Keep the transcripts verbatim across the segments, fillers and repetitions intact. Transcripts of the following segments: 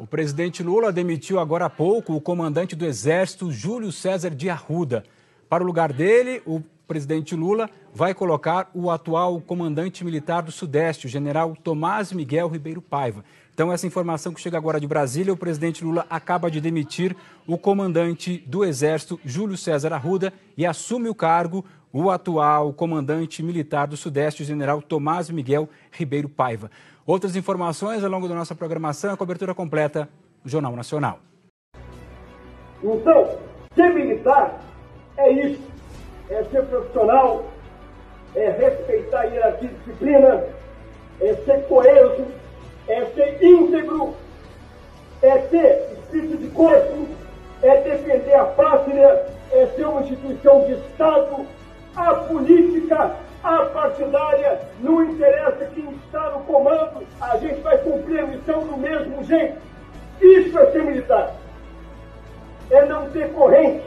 presidente Lula demitiu agora há pouco o comandante do Exército, Júlio César de Arruda. Para o lugar dele, o presidente Lula vai colocar o atual comandante militar do Sudeste, o general Tomás Miguel Ribeiro Paiva. Então, essa informação que chega agora de Brasília, o presidente Lula acaba de demitir o comandante do Exército, Júlio César Arruda, e assume o cargo o atual comandante militar do Sudeste, o general Tomás Miguel Ribeiro Paiva. Outras informações ao longo da nossa programação, a cobertura completa do Jornal Nacional. Então, ser militar é isso, é ser profissional, é respeitar a hierarquia e disciplina, é ser coeso, é ser íntegro, é ter espírito de corpo, é defender a pátria, é ser uma instituição de Estado. A política, a partidária, não interessa quem está no comando, a gente vai cumprir a missão do mesmo jeito. Isso é ser militar. É não ter corrente.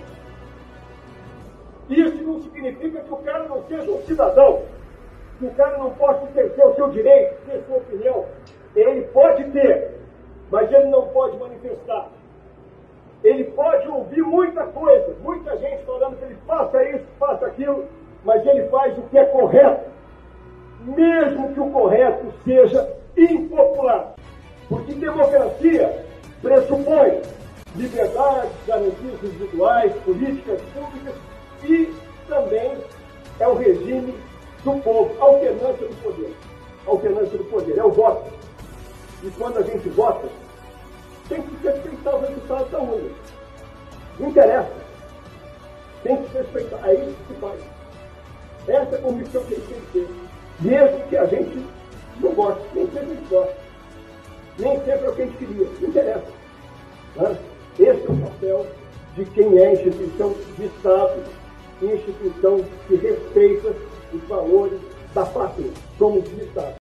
Isso não significa que o cara não seja um cidadão, que o cara não possa exercer o seu direito, ter sua opinião. Ele pode ter, mas ele não pode manifestar. Ele pode ouvir muita coisa, muita gente falando que ele faça isso, faça aquilo, mas ele faz o que é correto, mesmo que o correto seja impopular. Porque democracia pressupõe liberdade, garantias individuais, políticas públicas e também é o regime do povo, alternância do poder. Alternância do poder, é o voto. E quando a gente vota, tem que respeitar os resultados da urna. Não interessa. Tem que respeitar. É isso que se faz. Essa é a convicção que a gente tem que ter. Mesmo que a gente não goste. Nem sempre a gente gosta. Nem sempre é o que a gente queria. Não interessa. Né? Esse é o papel de quem é instituição de Estado, instituição que respeita os valores da pátria. Somos de Estado.